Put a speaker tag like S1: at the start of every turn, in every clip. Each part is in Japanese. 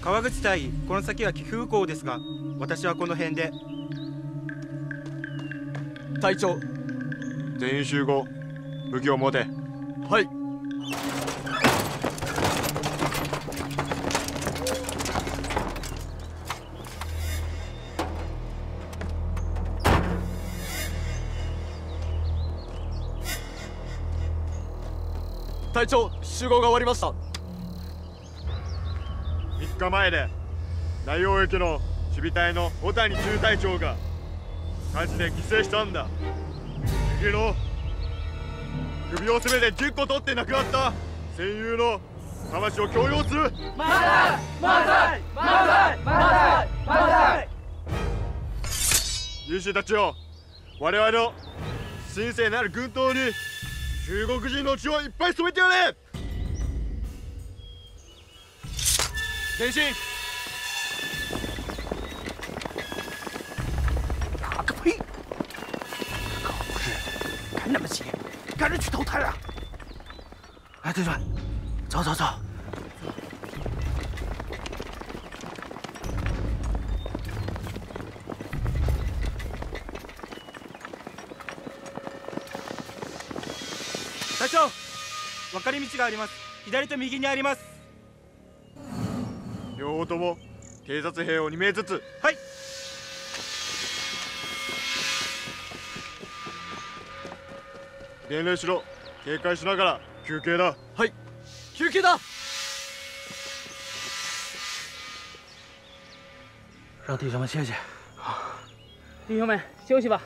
S1: 川口隊、この先は岐阜港ですが、私はこの辺で。
S2: 隊長、
S3: 全員集合。武器を持て。
S2: はい。隊長、集合が終わりました。
S3: 3日前で大王駅の守備隊の小谷中隊長が火事で犠牲したんだ。敵の首を全て10個取って亡くなった戦友の魂を強要する。
S4: 万歳万歳万歳万歳万歳。
S3: 勇士たちよ、我々の神聖なる軍刀に中国人の血をいっぱい染めてやれ。前進。
S5: 打个呸！可不是，赶那么急，赶着去投胎啊！哎，队长，走走走。
S1: 隊長、分かれ道があります。左と右にあります。
S3: 両方とも偵察兵を2名ずつ。
S1: はい。
S3: 伝令しろ。警戒しながら休憩だ。
S2: はい、休憩だ。
S5: 让弟兄们歇歇。
S4: 弟兄们休息吧。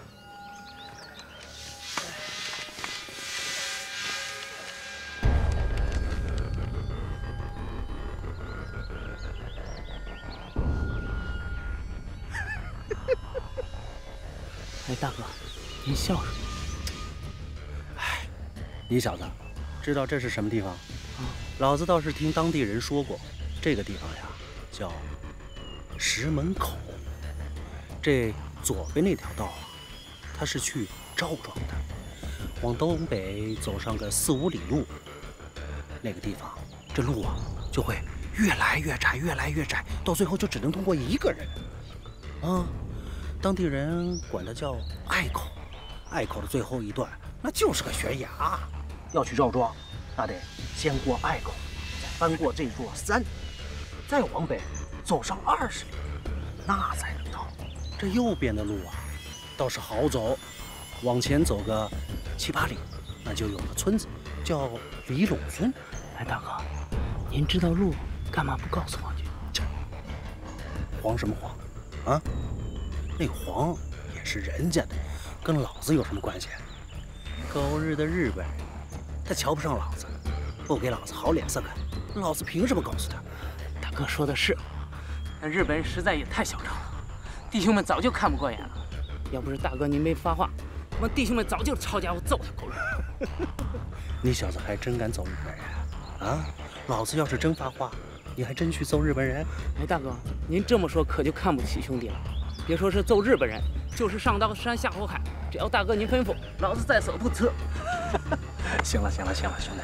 S4: 哎，大哥，您笑什么？
S5: 哎，你小子知道这是什么地方？老子倒是听当地人说过，这个地方呀叫石门口。这左边那条道啊，它是去赵庄的，往东北走上个4、5里路，那个地方这路啊就会越来越窄，越来越窄，到最后就只能通过一个人。啊。当地人管它叫隘口，隘口的最后一段那就是个悬崖。要去赵庄，那得先过隘口，再翻过这座山，再往北走上20里，那才能到。这右边的路啊，倒是好走，往前走个7、8里，那就有个村子叫李陇村。
S4: 哎，大哥，您知道路，干嘛不告诉我去？
S5: 这慌什么慌啊？那黄也是人家的，跟老子有什么关系？狗日的日本人，他瞧不上老子，不给老子好脸色看，老子凭什么告诉他？
S4: 大哥说的是，那日本人实在也太嚣张了，弟兄们早就看不过眼了。要不是大哥您没发话，我们弟兄们早就抄家伙揍他狗日。
S5: 你小子还真敢揍日本人啊？老子要是真发话，你还真去揍日本人？
S4: 哎，大哥，您这么说可就看不起兄弟了。别说是揍日本人，就是上刀山下火海，只要大哥您吩咐，老子在所不辞。
S5: 行了行了行了，兄弟。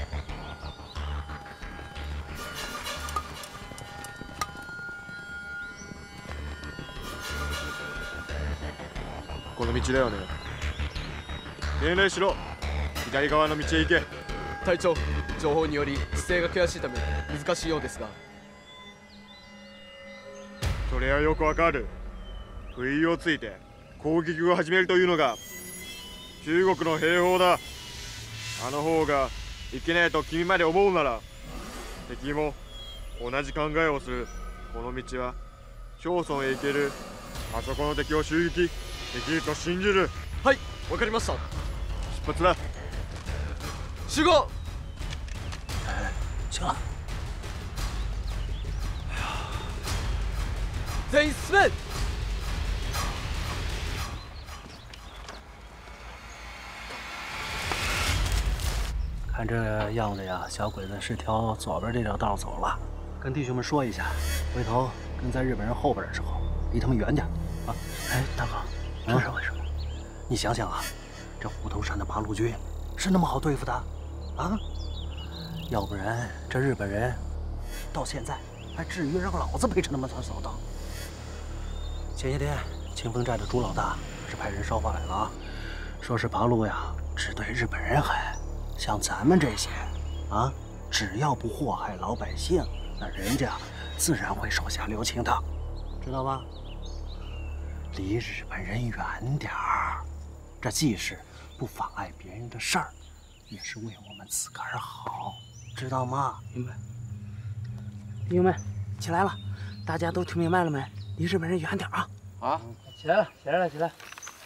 S3: この道だよね。伝令しろ。左側の道へ行け。
S2: 隊長、情報により地勢が険しいため難しいようですが。
S3: それはよくわかる。不意をついて攻撃を始めるというのが中国の兵法だ。あの方がいけないと君まで思うなら、敵も同じ考えをする。この道は町村へ行ける。あそこの敵を襲撃できると信じる。
S2: はい、わかりました。
S3: 出発だ。
S2: 集合。
S5: 行了。
S2: 全員進め。
S5: 看这样子呀，小鬼子是挑左边这条道走了。跟弟兄们说一下，回头跟在日本人后边的时候，离他们远点啊！
S4: 哎，大哥，这是为什么？
S5: 你想想啊，这虎头山的八路军是那么好对付的啊？要不然这日本人到现在还至于让老子陪着那么团扫荡？前些天清风寨的朱老大是派人捎话来了啊，说是八路呀只对日本人狠，像咱们这些啊，只要不祸害老百姓，那人家自然会手下留情的，知道吧？离日本人远点儿，这既是不妨碍别人的事儿，也是为我们自个儿好，知道吗？
S4: 明白。弟兄们，起来了，大家都听明白了没？离日本人远点啊！
S2: 啊，
S4: 起来了，起来了，起来！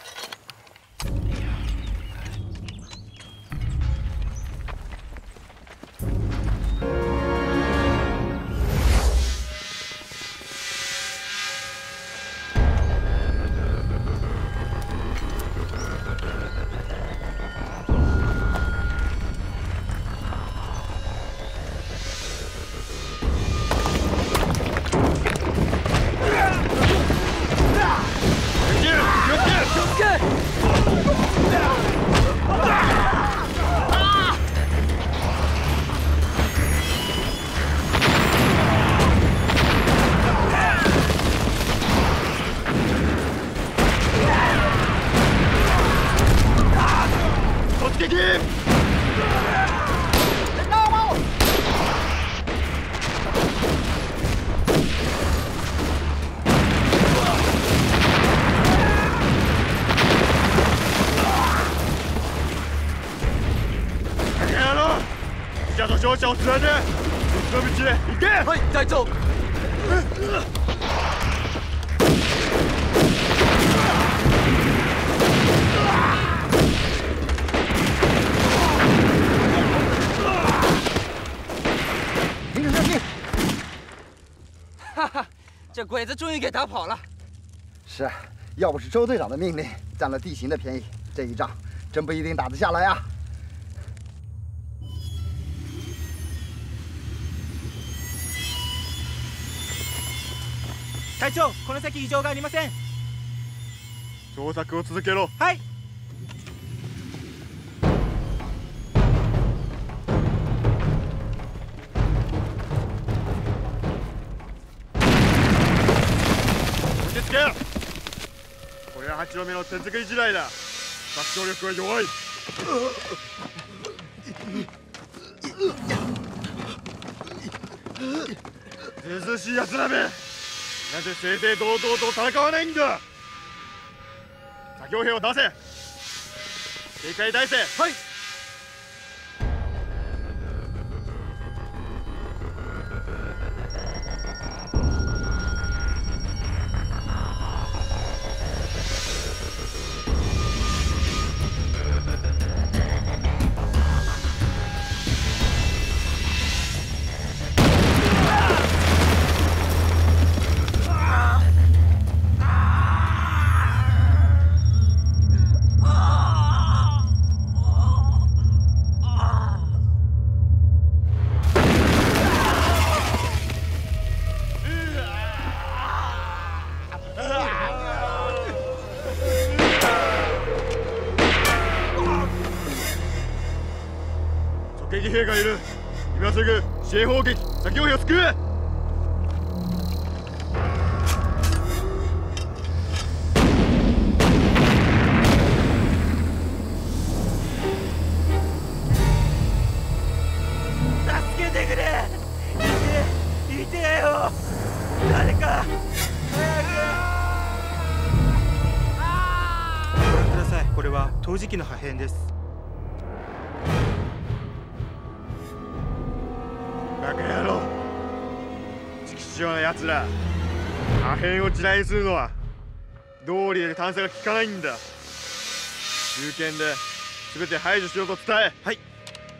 S3: 小子らでこの道へ行け。
S2: はい、隊長。
S6: 停止射击！
S2: 哈哈，这鬼子终于给打跑了。
S6: 是，要不是周队长的命令，占了地形的便宜，这一仗真不一定打得下来啊。
S1: 隊長、この先異常がありません。
S3: 捜索を続けろ。
S1: はい。
S3: 落ち着け。これは8度目の手作り時代だ。殺傷力は弱い。ずうずうしい奴らめ。なぜ正々堂々と戦わないんだ。作業兵を出せ。警戒態勢。はい。敵兵がいる。今すぐ支援砲撃、作業兵を救え。
S1: 助けてくれ。いてよ。誰か早く。ご覧ください。これは陶磁器の破片です。バカ野郎。畜生な奴ら。破片を地雷にするのは道理で探査が効かないんだ。銃剣で全て排除しようと伝え。はい。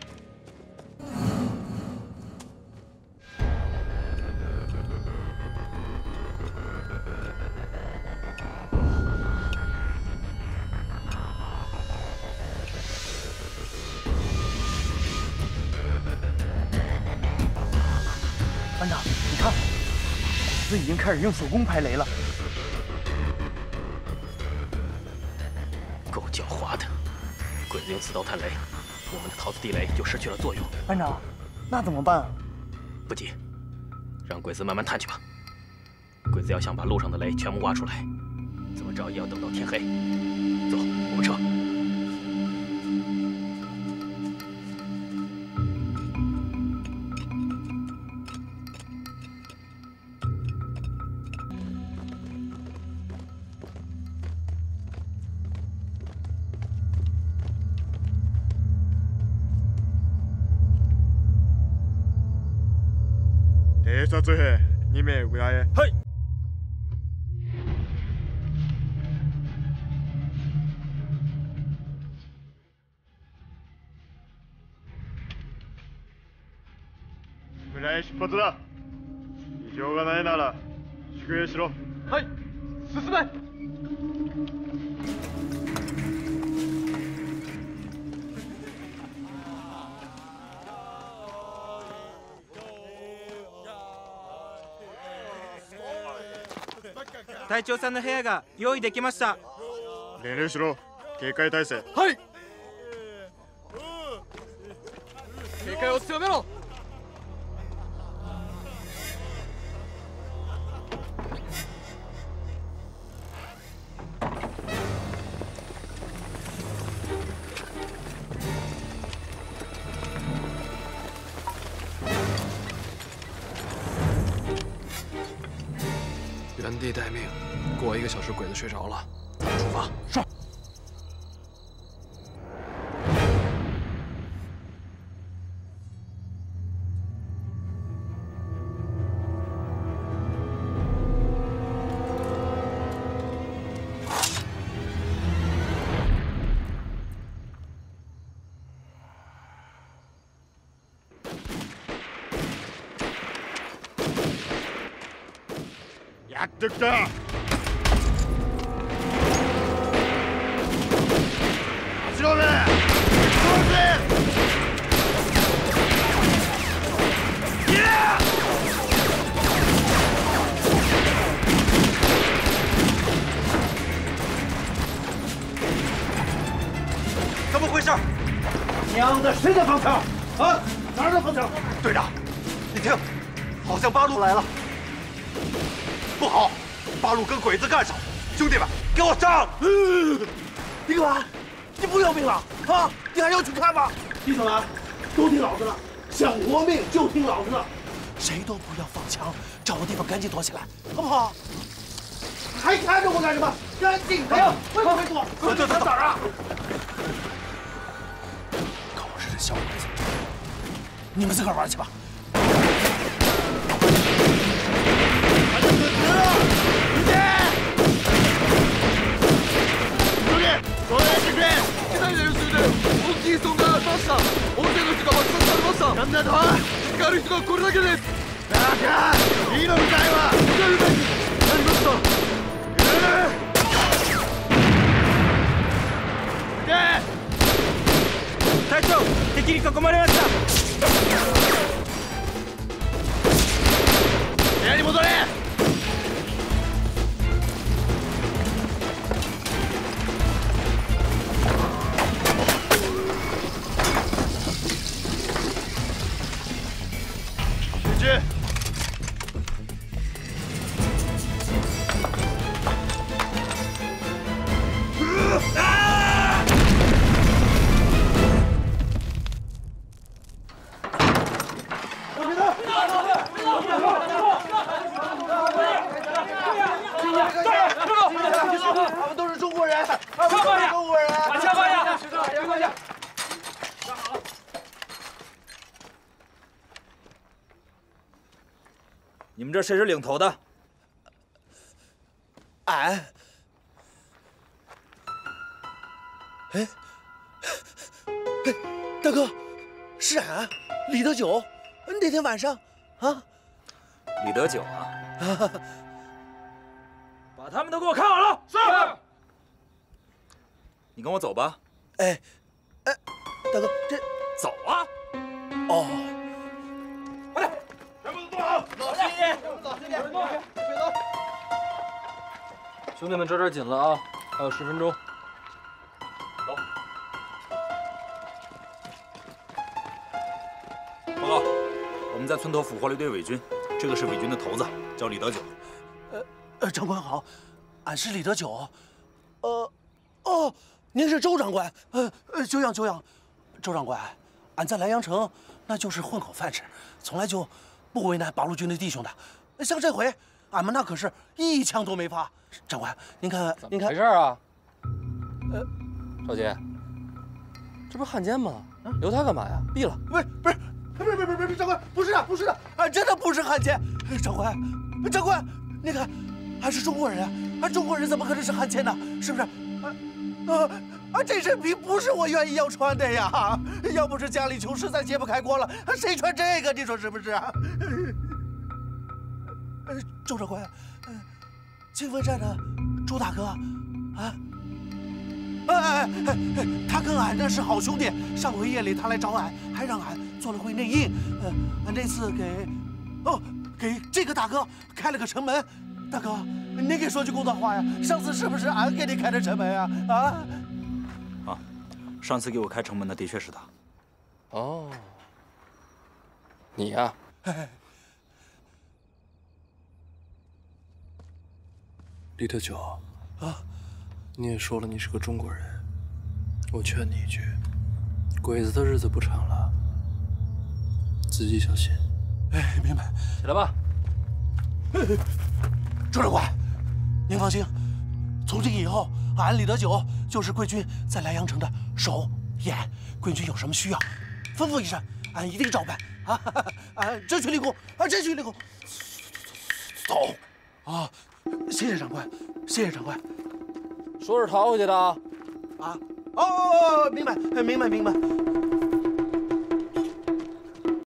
S6: 班长，你看，鬼子已经开始用手工排雷了。
S5: 够狡猾的，鬼子用刺刀探雷，我们的桃子地雷就失去了作用。
S6: 班长，那怎么办啊？
S5: 不急，
S7: 让鬼子慢慢探去吧。鬼子要想把路上的雷全部挖出来，怎么着也要等到天黑。走，我们撤。
S3: 偵察兵2名裏へ。
S7: はい。
S3: 村へ出発だ。異常がないなら宿営しろ。
S2: はい、進め。
S8: 隊長さんの部屋が用意できました。
S3: 命令しろ。警戒態勢。
S2: はい。警戒を強めろ。原地待命，过1个小时鬼子睡着了，咱们出发。是。
S3: やってきた。走ろうぜ。
S5: 怎么回事？娘的，谁在放枪？啊，哪儿在放枪？队长，你听，好像八路来了。 不好，八路跟鬼子干上，兄弟们，给我上！林婉，你不要命了啊？你还要去看吗？弟兄们，都听老子的，想活命就听老子的，谁都不要放枪，找个地方赶紧躲起来，好不好？还看着我干什么？赶紧的！快快躲！躲哪儿啊？可我是这小鬼子，你们自个儿玩去吧。
S2: 機内で薄いで大きい損害がありました。大勢の人が爆殺されました。なんだと？光かる人がこれだけです。
S3: だからいいのみたいは
S2: 光るべきなりました。
S8: 隊長、敵に囲まれました。
S3: 部屋に戻れ。 他们都是中国人，他们都是中国人。把枪放下，放下。站好。
S8: 你们这谁是领头的？
S5: 俺。哎，大哥，是俺，李德九。那天晚上，啊，
S8: 李德九啊。把他们都给我看好了。是。你跟我走吧。
S5: 哎，哎，大哥，这
S8: 走啊！
S5: 哦，
S8: 快点，全部都坐好，老实一点，老实一点，别动。
S2: 兄弟们，抓紧了啊，还有10分钟。
S8: 走。报告，我们在村头俘获了一队伪军，
S7: 这个是伪军的头子，叫李德九。
S5: 长官好，俺是李德九。哦，您是周长官。久仰。周长官，俺在莱阳城那就是混口饭吃，从来就不为难八路军的弟兄的。像这回，俺们那可是一枪都没发。长官，您看，
S9: 怎么回事啊？少杰，这不是汉奸吗？留他干嘛呀？毙了！
S5: 不是，长官，不是的，俺真的不是汉奸。长官，你看，俺是中国人，俺中国人怎么可能是汉奸呢？是不是？这身皮不是我愿意要穿的呀！要不是家里穷，实在揭不开锅了，谁穿这个？你说是不是啊？周长官，清风站的周大哥，啊，他跟俺那是好兄弟。上回夜里他来找俺，还让俺做了回内应。那次给这个大哥开了个城门。大哥，你给说句公道话呀！上次是不是俺给你开的城门啊？
S7: 上次给我开城门的的确是他。
S9: 哦，你呀？李德九你也说了你是个中国人，我劝你一句，鬼子的日子不长了，自己小心。
S5: 明白。
S9: 起来吧。
S5: 周长官，您放心，从今以后，俺李德九就是贵军在莱阳城的手眼。贵军有什么需要，吩咐一声，俺一定照办争取立功，争取立功。走。谢谢长官，
S9: 说是逃回去的啊。
S5: 明白。